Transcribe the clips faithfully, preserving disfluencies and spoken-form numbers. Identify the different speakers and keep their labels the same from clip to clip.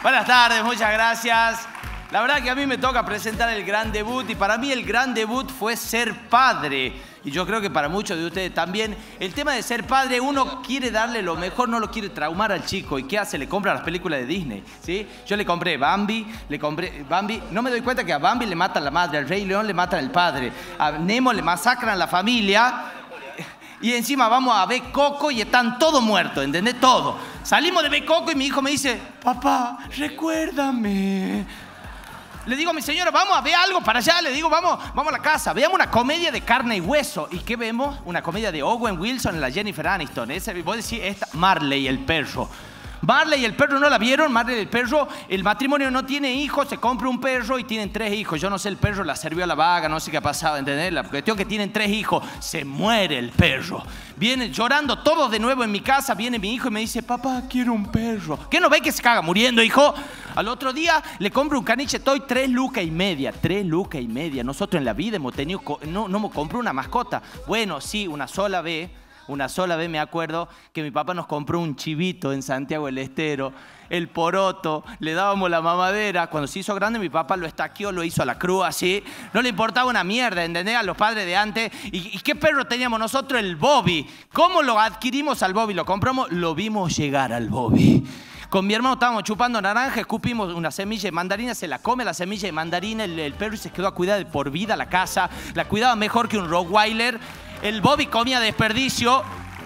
Speaker 1: Buenas tardes, muchas gracias. La verdad que a mí me toca presentar el gran debut y para mí el gran debut fue ser padre. Y yo creo que para muchos de ustedes también. El tema de ser padre, uno quiere darle lo mejor, no lo quiere traumar al chico. ¿Y qué hace? Le compra las películas de Disney, ¿sí? Yo le compré Bambi, le compré Bambi. No me doy cuenta que a Bambi le matan la madre, al Rey León le matan el padre, a Nemo le masacran la familia. Y encima vamos a ver Coco y están todos muertos, ¿entendés? Todo. Salimos de ver Coco y mi hijo me dice, papá, recuérdame. Le digo a mi señora, vamos a ver algo para allá. Le digo, vamos, vamos a la casa. Veamos una comedia de carne y hueso. ¿Y qué vemos? Una comedia de Owen Wilson y la Jennifer Aniston. Ese, vos decís, esta, Marley el perro. Marley y el perro, ¿no la vieron? Marley y el perro, el matrimonio no tiene hijos, se compra un perro y tienen tres hijos. Yo no sé, el perro la sirvió a la vaga, no sé qué ha pasado, ¿entendés? La cuestión que tienen tres hijos, se muere el perro. Viene llorando todos de nuevo en mi casa, viene mi hijo y me dice, papá, quiero un perro. ¿Qué no ve que se caga muriendo, hijo? Al otro día le compro un caniche toy, tres lucas y media, tres lucas y media. Nosotros en la vida hemos tenido, no, no me compró una mascota. Bueno, sí, una sola vez. Una sola vez me acuerdo que mi papá nos compró un chivito en Santiago del Estero, el poroto, le dábamos la mamadera. Cuando se hizo grande mi papá lo estaqueó, lo hizo a la cruz así. No le importaba una mierda, ¿entendés? A los padres de antes. ¿Y, y qué perro teníamos nosotros? El Bobby. ¿Cómo lo adquirimos al Bobby? ¿Lo compramos? Lo vimos llegar al Bobby. Con mi hermano estábamos chupando naranja, escupimos una semilla de mandarina, se la come la semilla de mandarina, el, el perro se quedó a cuidar de por vida la casa, la cuidaba mejor que un Rottweiler. El Bobby comía desperdicio.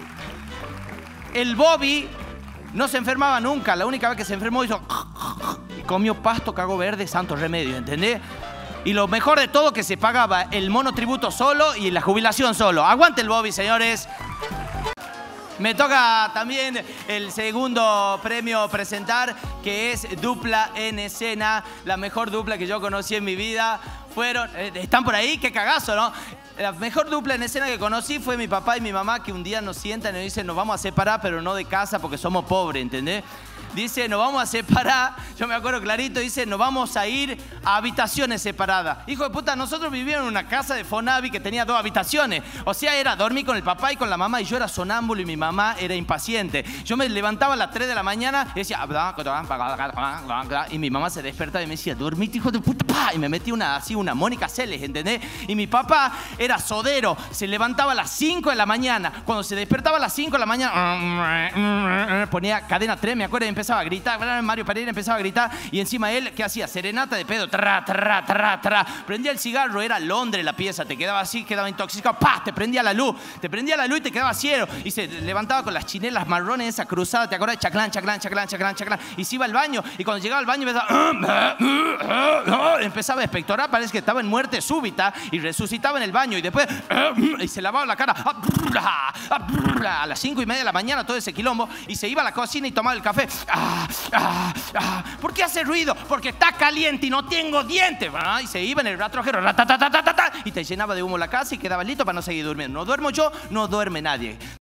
Speaker 1: El Bobby no se enfermaba nunca. La única vez que se enfermó hizo... y comió pasto, cago verde, santo remedio, ¿entendés? Y lo mejor de todo que se pagaba el monotributo solo y la jubilación solo. Aguante el Bobby, señores. Me toca también el segundo premio presentar, que es dupla en escena. La mejor dupla que yo conocí en mi vida fueron... ¿Están por ahí? ¡Qué cagazo!, ¿no? La mejor dupla en escena que conocí fue mi papá y mi mamá, que un día nos sientan y nos dicen, nos vamos a separar, pero no de casa porque somos pobres, ¿entendés? Dice, nos vamos a separar, yo me acuerdo clarito, dice, nos vamos a ir a habitaciones separadas. Hijo de puta, nosotros vivíamos en una casa de Fonavi que tenía dos habitaciones. O sea, era dormir con el papá y con la mamá y yo era sonámbulo y mi mamá era impaciente. Yo me levantaba a las tres de la mañana y decía, y mi mamá se despertaba y me decía, dormite, hijo de puta, y me metía una, así una Mónica Seles, ¿entendés? Y mi papá era sodero, se levantaba a las cinco de la mañana. Cuando se despertaba a las cinco de la mañana, ponía cadena tres, me acuerdo, y empezaba a gritar, Mario Pereira empezaba a gritar y encima él, ¿qué hacía? Serenata de pedo, tra, tra, tra, tra. Prendía el cigarro, era Londres la pieza, te quedaba así, quedaba intoxicado, ¡pah! Te prendía la luz, te prendía la luz y te quedaba ciego. Y se levantaba con las chinelas marrones, esa cruzada, ¿te acordás? Chaclán, chaclán, chaclán, chaclán, chaclán. Y se iba al baño y cuando llegaba al baño empezaba, empezaba a expectorar, parece que estaba en muerte súbita y resucitaba en el baño y después y se lavaba la cara a las cinco y media de la mañana, todo ese quilombo, y se iba a la cocina y tomaba el café. Ah, ah, ah. ¿Por qué hace ruido? Porque está caliente y no tengo dientes. Ah, y se iba en el rastrojero y te llenaba de humo la casa y quedaba listo para no seguir durmiendo. No duermo yo, no duerme nadie.